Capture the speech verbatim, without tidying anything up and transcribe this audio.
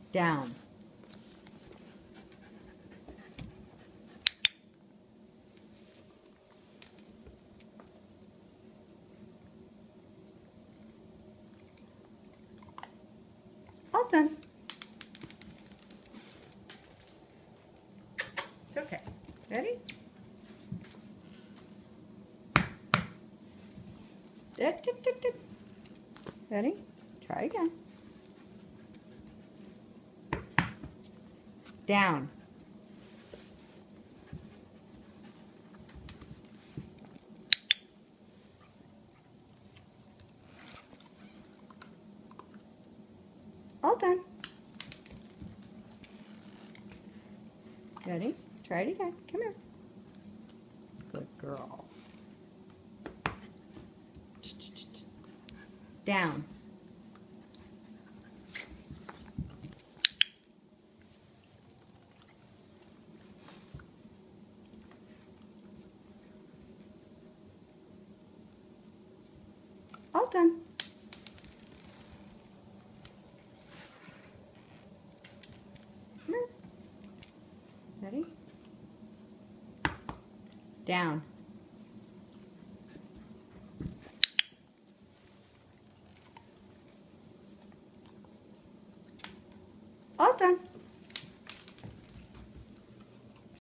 Down. All done. It's okay. Ready? Dip, dip, dip, dip. Ready? Try again. Down. All done. Ready? Try it again. Come here. Good girl. Down. All done. Come here. Ready? Down. All done.